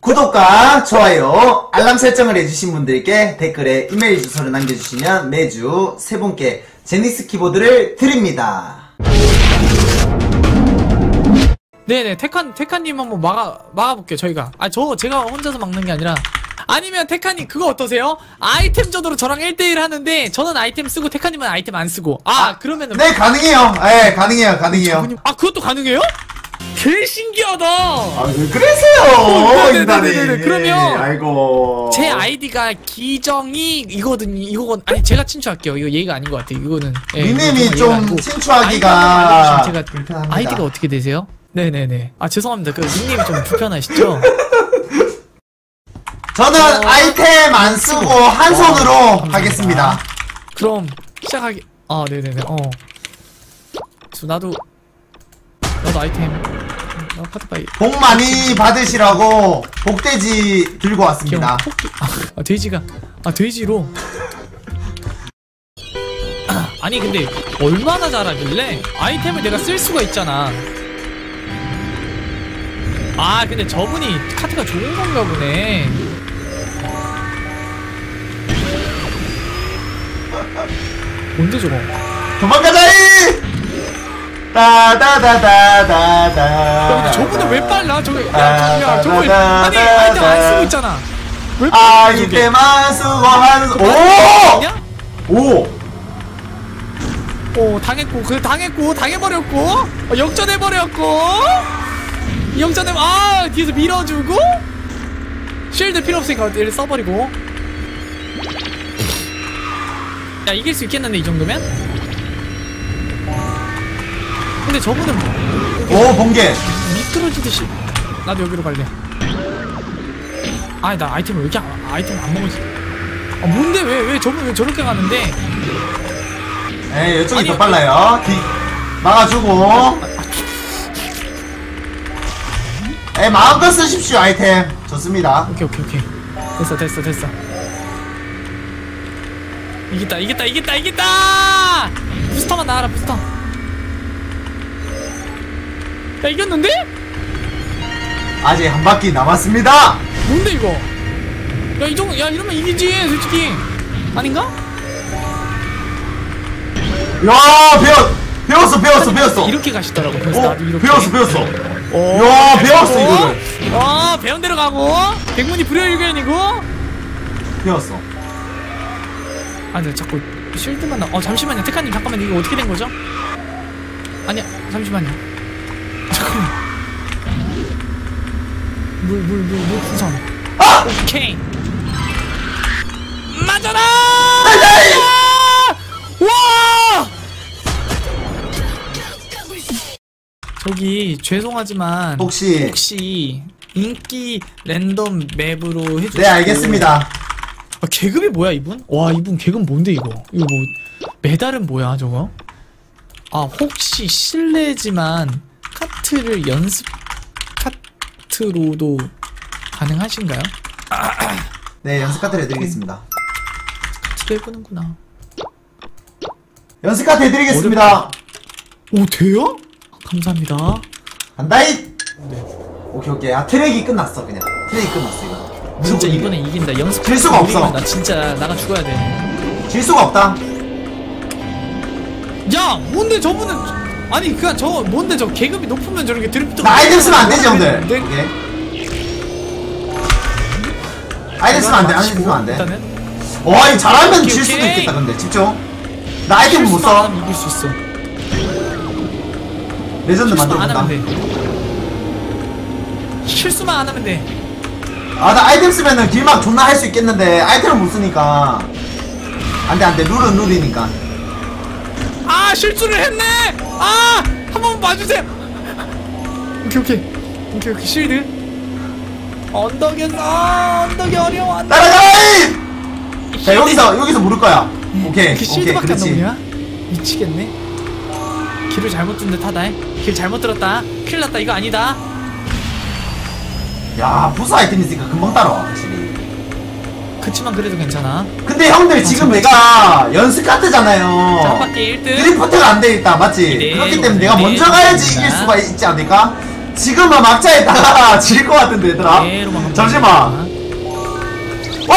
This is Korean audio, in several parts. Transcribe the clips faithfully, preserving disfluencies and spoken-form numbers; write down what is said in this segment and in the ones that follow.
구독과 좋아요, 알람 설정을 해주신 분들께 댓글에 이메일 주소를 남겨주시면 매주 세 분께 제니스 키보드를 드립니다. 네네, 테칸, 테칸님 한번 막아, 막아볼게요, 저희가. 아, 저, 제가 혼자서 막는 게 아니라. 아니면 테칸님, 그거 어떠세요? 아이템 전으로 저랑 일 대 일 하는데, 저는 아이템 쓰고, 테칸님은 아이템 안 쓰고. 아, 아 그러면은. 네, 가능해요. 네, 가능해요, 가능해요. 저분이... 아, 그것도 가능해요? 개 신기하다! 아, 왜 그러세요? 어, 네네네네. 그러면. 아이고. 제 아이디가 기정이 이거거든요, 이거건. 아니, 제가 친추할게요. 이거 예의가 아닌 것 같아요, 이거는. 예, 닉네임이 좀 아니고. 친추하기가. 제가 불편합니다. 아이디가 어떻게 되세요? 네네네. 아, 죄송합니다. 그 닉네임이 좀 불편하시죠? 저는 어... 아이템 안 쓰고 한 손으로 어, 하겠습니다. 그럼 시작하기. 아, 네네네. 어. 저 나도 나도 아이템. 나 파트파이. 복 많이 받으시라고 복돼지 들고 왔습니다. 토끼... 아, 아, 돼지가. 아, 돼지로. 아니 근데 얼마나 잘하길래 아이템을 내가 쓸 수가 있잖아. 아, 근데 저분이 카트가 좋은 건가 보네. 뭔데 저거? 도망가자이! 따다다다다다. 야, 근데 저분은 왜 빨라? 저거, 야, 야, 저거, 아니, 아이템 안 쓰고 있잖아. 왜 빨라? 아이템 안 쓰고 한, 오! 오! 오, 당했고, 그, 당했고, 당해버렸고, 어, 역전해버렸고, 역전해, 아, 뒤에서 밀어주고, 쉴드 필요 없으니까 얘를 써버리고. 야, 이길 수 있겠는데, 이 정도면? 근데 저분은 뭐, 오, 번개! 미끄러지듯이. 나도 여기로 갈래. 아니, 나 아이템을 왜 이렇게, 안, 아이템 안 먹었지? 아, 뭔데, 왜, 왜 저분 왜 저렇게 가는데? 에이, 이쪽이 아니, 더 빨라요. 뒤, 막아주고. 에이, 마음껏 쓰십시오, 아이템. 좋습니다. 오케이, 오케이, 오케이. 됐어, 됐어, 됐어. 이겼다, 이겼다, 이겼다, 이겼다! 부스터만 나와라, 부스터. 야, 이겼는데? 아직 한 바퀴 남았습니다. 뭔데, 이거? 야, 이 정도, 야, 이러면 이기지, 솔직히. 아닌가? 야, 배웠, 배웠어, 배웠어, 배웠어. 이렇게 가시더라고. 그래서 어, 나도 이렇게. 배웠어, 배웠어. 오, 야, 배웠어, 이거를. 어, 배운 대로 가고, 백문이 불여일견이고. 배웠어. 아, 근데 자꾸 쉴드만 나. 어, 잠시만요. 테카님, 잠깐만, 이거 어떻게 된 거죠? 아니야, 잠시만요. 잠깐만. 물, 물, 물, 물 풍선. 아! 오케이. 맞아라! 와! 저기 죄송하지만 혹시 혹시 인기 랜덤 맵으로 해주세요. 네, 알겠습니다. 아, 계급이 뭐야 이분? 와, 이분 계급 뭔데 이거? 이거 뭐 메달은 뭐야 저거? 아, 혹시 실례지만 카트를 연습 카트로도 가능하신가요? 네, 연습 카트 해드리겠습니다. 카트도 해보는구나. 연습 카트 해드리겠습니다. 오, 돼요? 감사합니다. 간다이! 네. 오케이, 오케이. 아, 트랙이 끝났어, 그냥. 트랙이 끝났어, 이거. 진짜 이번에 이긴다. 연습 질 수가 없어. 나 진짜 나가 죽어야 돼. 질 수가 없다. 야, 뭔데 저분은. 아니, 그니까 저 뭔데 저 계급이 높으면 저렇게 드리프트. 나 아이템 쓰면 안 되지, 형들. 네. 오케이. 아이템 쓰면 안 돼, 아이템 쓰면 안 돼. 일단은. 와, 이거 잘하면 오케이, 질 오케이. 수도 있겠다, 근데. 집중. 나 아이템 못 써. 이길 수 있어. 레전드 실수만 안 만들어본다. 하면 돼. 실수만 안 하면 돼. 아, 나 아이템 쓰면은 길막 존나 할 수 있겠는데 아이템을 못 쓰니까 안돼 안돼. 룰은 룰이니까. 아, 실수를 했네. 아, 한 번 봐주세요. 오케이 오케이 오케이 오케이. 실드. 언덕에서. 아, 언덕이 어려워. 언덕. 따라가이. 자, 여기서 여기서 물을 거야. 오케이 이렇게 실드밖에 안 그렇지. 나오냐? 미치겠네. 길을 잘못 든 듯 하다. 길 잘못 들었다. 큰일 났다. 이거 아니다. 야, 부스 아이템 있으니까 금방 따라와, 확실히. 그치만 그래도 괜찮아. 근데 형들 아, 지금 내가 연습 카트잖아요. 자, 한 바퀴 일 등. 드리프트가 안 돼 있다, 맞지? 네, 그렇기 때문에 내가 네, 먼저 가야지 네, 이길 수가 있지 않을까? 지금은 막자에다가 질 것 같은데 얘들아. 그대로만 잠시만. 와!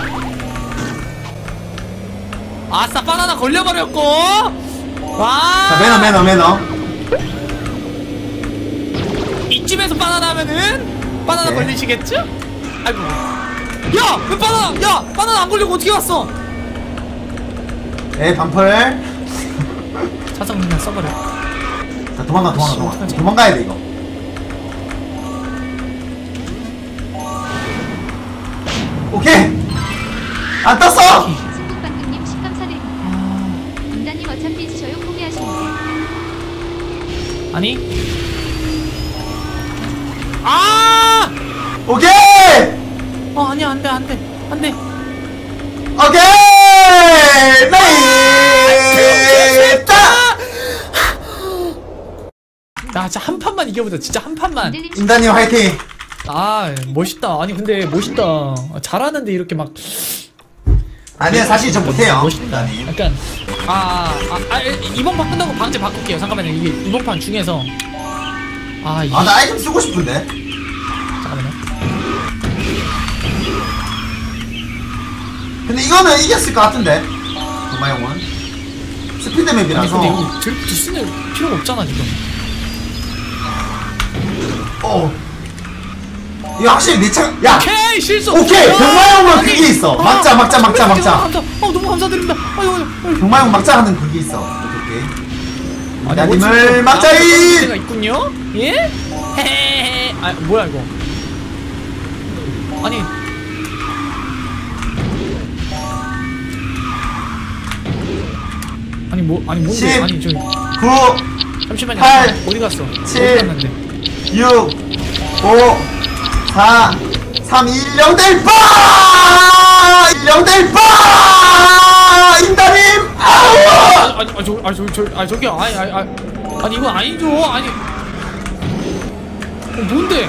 아싸 바나나 걸려버렸고. 와. 자 매너 매너 매너. 이쯤에서 바나나 하면은 바나나 오케이. 걸리시겠죠? 아이고. 야! 왜 바나나! 야! 바나나 안 걸리고 어떻게 왔어? 네 반풀. 자석 그냥 써버려. 자 도망가 도망가 도망가. 도망가야 돼 이거. 오케이. 안 떴어. 승국방금님 십 감사드립니다. 임다님 어차피 저요 포기하시는데. 아니? 아! 오케이. 어 아니야 안돼 안돼 안돼. 오케이. 나이. 따. 나 진짜 한 판만 이겨보자. 진짜 한 판만. 임들님 임다님 화이팅. 아 멋있다. 아니 근데 멋있다. 잘하는데 이렇게 막 아니야 사실 전 못해요. 멋있다. 임다님. 약간 아, 아, 아 이번 판 끝나고 방제 바꿀게요. 잠깐만요. 이게 이번 판 중에서 아 이게 아 나 아이템 쓰고 싶은데. 잠깐만요. 근데 이거는 이겼을 것 같은데. 동마용은 스피드 아니 맵이라서. 근데 이거 드리프트 쓰는 필요가 없잖아 지금. 어. 이거 확실히 내 차. 야. 오케이 실수. 오케이! 야! 병마용은 아니, 그게 있어. 아, 막자, 막자, 막자, 감사, 막자. 감사. 어 너무 감사드립니다. 아유 아유. 아유. 병마용 막자 하는 그게 있어. 오케이. 아니, 야님을 가 막자이. 있군요. 예? 헤헤헤. 아 뭐야 이거? 아니. 아니 뭐 아니 뭔데? 십. 아니 저 구, 잠시만요. 팔, 어디 갔어? 칠. 어디 갔는데? 육, 오, 사, 삼, 이, 일, 영 될 빠! 일, 영 될 빠! 임다님! 아우! 아니 아니 저 아니 저저 아니 저기요 아니 아니 아니 아니 이건 아니죠 아니. 어, 뭔데?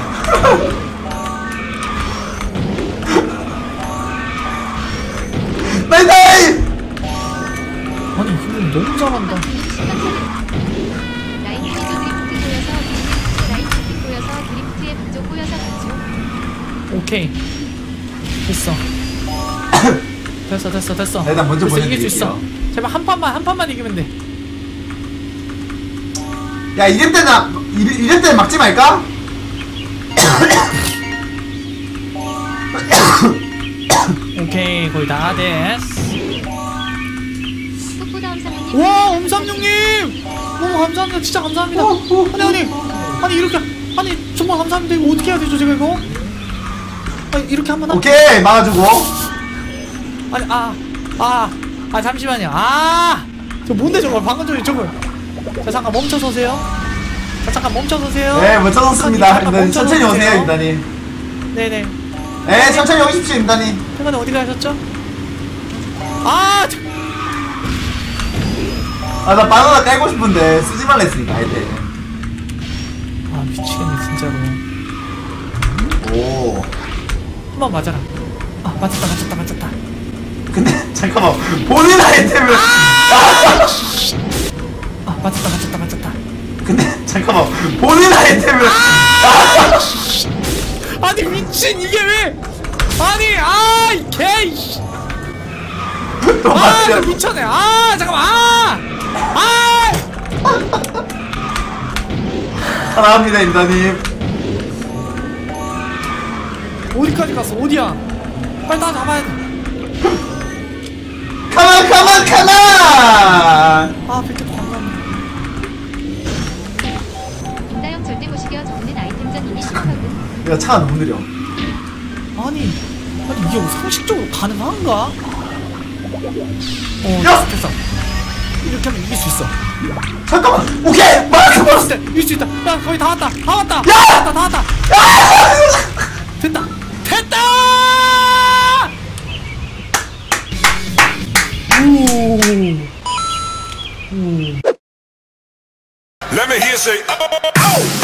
나이 나이! 아니 이분 너무 잘한다. 라인 피조 드리프트 보여서 라인 피트 보여서 드리프트에 박조 보여서 박조. 오케이 됐어 됐어 됐어 됐어 일단 먼저 됐어, 이길 수 있어. 보여드릴게요. 제발 한 판만 한 판만 이기면 돼. 야 이럴 때는 이럴, 이럴 때는 막지 말까? 오케이 거의 다 됐어. 풋보다 엄사님 와 엄삼육님 너무 감사합니다. 진짜 감사합니다. 아니 아니 아니 이렇게 아니 정말 감사합니다. 이거 어떻게 해야 되죠 제가 이거? 아니 이렇게 한번 하 오케이 막아주고. 아니 아 아 아 잠시만요. 아 저 뭔데 저거 방금 전에 저거. 자 잠깐 멈춰 서세요. 자 잠깐 멈춰 서세요. 네 멈춰놓습니다. 잠깐 임다님 멈춰 천천히 서세요. 오세요 임다님. 네네. 네 천천히 오십시오 임다님. 태관이 어디 가셨죠? 아 저... 아 나 바나나 깔고 싶은데 쓰지 말라 했으니까 아이템. 아 미치겠네 진짜로. 오. 한번 맞아라. 아 맞았다 맞았다 맞았다. 근데 잠깐만 본인 아이템을. 아! 아 맞았다 맞았다 맞았다. 근데 잠깐만 본인 아이템을. 아! 아니 미친 이게 왜? 아니 아이 개. 또 아 맞죠? 나 미쳤네. 아 잠깐만 아. 아. 사랑합니다 임다님. 어디까지 갔어? 어디야? 빨리 나 잡아야 돼. 가만 가만 가만. 아 백개 감사합니다. 김다영 절대 보시게요. 저는 아이템전이니 심하군. 야 차가 너무 느려. 아니 아니 이게 뭐 상식적으로 가능한가? 어 야! 됐어 됐어. 이렇게 하면 이길 수 있어. 잠깐만. 오케이 막았어 막았어. 됐다 이길 수 있다. 야 거의 다 왔다 다 왔다. 야! 다 왔다 다 왔다. 야! 됐다 됐다. 오. 오. Let me hear say, oh, oh, oh.